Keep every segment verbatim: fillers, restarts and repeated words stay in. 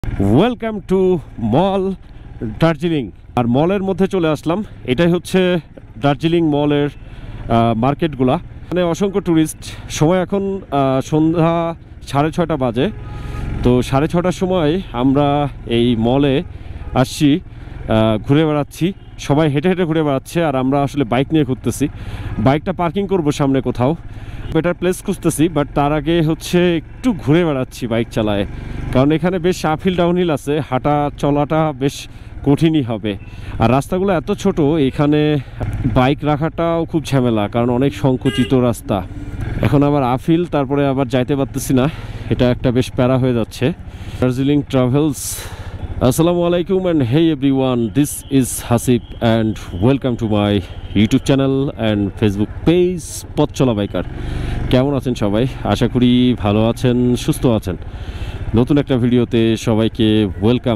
Welcome to mall Darjeeling. আর মলের মধ্যে চলে আসলাম। এটাই হচ্ছে দার্জিলিং মলের মার্কেটগুলা। মানে অসংখ্য ট্যুরিস্ট। সময় এখন সন্ধ্যা সাড়ে ছয়টা বাজে। তো সাড়ে ছটার সময় আমরা এই মলে আসছি, ঘুরে বেড়াচ্ছি। সবাই হেঁটে হেঁটে ঘুরে বেড়াচ্ছে আর আমরা আসলে বাইক নিয়ে ঘুরতেছি। বাইকটা পার্কিং করব সামনে কোথাও, বেটার প্লেস খুঁজতেছি। বাট তার আগে হচ্ছে একটু ঘুরে বেড়াচ্ছি বাইক চালায়, কারণ এখানে বেশ আপহিল ডাউনহিল আছে, হাঁটা চলাটা বেশ কঠিনই হবে। আর রাস্তাগুলো এত ছোট, এখানে বাইক রাখাটাও খুব ঝামেলা, কারণ অনেক সংকুচিত রাস্তা। এখন আবার আপহিল, তারপরে আবার যাইতে পারতেছি না, এটা একটা বেশ প্যারা হয়ে যাচ্ছে। দার্জিলিং ট্রাভেলস। আসসালামু আলাইকুম and hey everyone, this is Hasib and welcome to my YouTube channel and Facebook page Poth Chola biker. কেমন আছেন সবাই? আশা করি ভালো আছেন, সুস্থ আছেন। নতুন একটা ভিডিওতে সবাইকে ওয়েলকাম।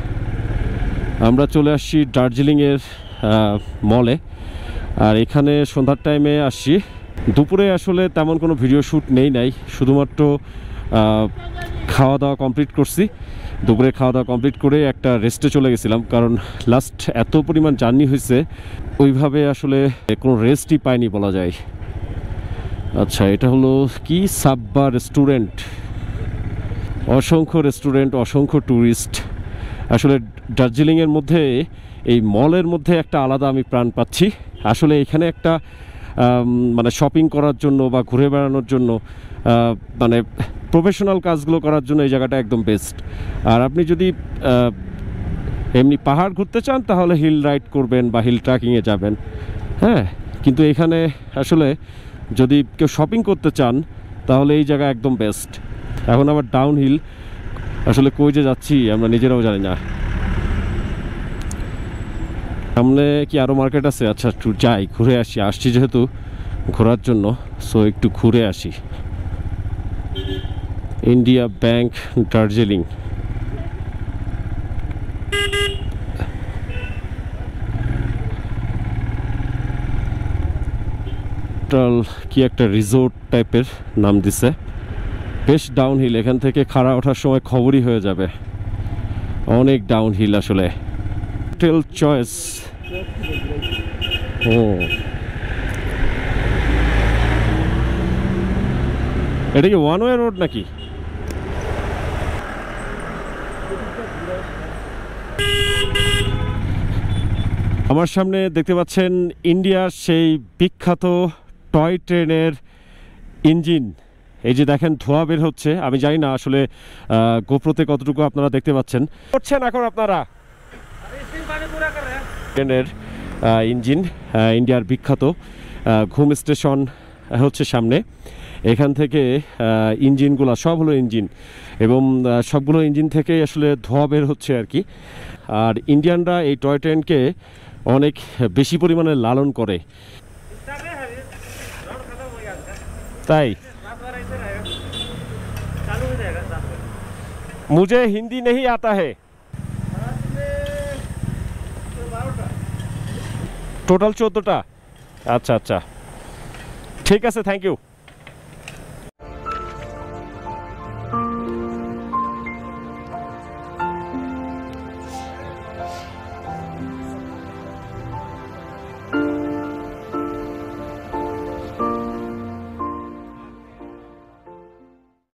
আমরা চলে আসছি দার্জিলিংয়ের মলে। আর এখানে সন্ধ্যার টাইমে আসছি। দুপুরে আসলে তেমন কোনো ভিডিও শ্যুট নেই নাই, শুধুমাত্র খাওয়া দাওয়া কমপ্লিট করছি। দুপুরে খাওয়া দাওয়া কমপ্লিট করে একটা রেস্টে চলে গেছিলাম, কারণ লাস্ট এত পরিমাণ জার্নি হয়েছে, ওইভাবে আসলে কোনো রেস্টই পাইনি বলা যায়। আচ্ছা, এটা হলো কি সাব্বা রেস্টুরেন্ট। অসংখ্য রেস্টুরেন্ট, অসংখ্য ট্যুরিস্ট। আসলে দার্জিলিংয়ের মধ্যে এই মলের মধ্যে একটা আলাদা আমি প্রাণ পাচ্ছি। আসলে এখানে একটা মানে শপিং করার জন্য বা ঘুরে বেড়ানোর জন্য, মানে প্রফেশনাল কাজগুলো করার জন্য এই জায়গাটা একদম বেস্ট। আর আপনি যদি এমনি পাহাড় ঘুরতে চান তাহলে হিল রাইড করবেন বা হিল ট্রেকিংয়ে যাবেন, হ্যাঁ। কিন্তু এখানে আসলে যদি কেউ শপিং করতে চান তাহলে এই জায়গা একদম বেস্ট। এখন আবার ডাউন হিল, আসলে কই যে যাচ্ছি আমরা নিজেরাও জানি না। সামনে কি আরও মার্কেট আছে? আচ্ছা, একটু যাই, ঘুরে আসি। আসছি যেহেতু ঘোরার জন্য, সো একটু ঘুরে আসি। India bank Darjeeling. কি একটা রিসোর্ট টাইপের নাম দিছে, বেশ ডাউন হিল। এখান থেকে খাড়া ওঠার সময় খবরই হয়ে যাবে, অনেক ডাউন হিল আসলে। Hotel choice. ও, এটা কি ওয়ান ওয়ে রোড নাকি? আমার সামনে দেখতে পাচ্ছেন ইন্ডিয়ার সেই বিখ্যাত টয় ট্রেনের ইঞ্জিন। এই যে দেখেন ধোঁয়া বের হচ্ছে। আমি জানি না আসলে গোপ্রোতে কতটুকু আপনারা দেখতে পাচ্ছেন। করছেন এখন আপনারা ট্রেনের ইঞ্জিন, ইন্ডিয়ার বিখ্যাত। ঘুম স্টেশন হচ্ছে সামনে। এখান থেকে ইঞ্জিনগুলো সব হলো ইঞ্জিন, এবং সবগুলো ইঞ্জিন থেকে আসলে ধোঁয়া বের হচ্ছে আর কি। আর ইন্ডিয়ানরা এই টয় ট্রেনকে অনেক বেশি পরিমাণে লালন করে, তাই। মুঝে হিন্দি नहीं आता है। টোটাল চোদ্দটা। আচ্ছা আচ্ছা, ঠিক আছে, থ্যাংক ইউ।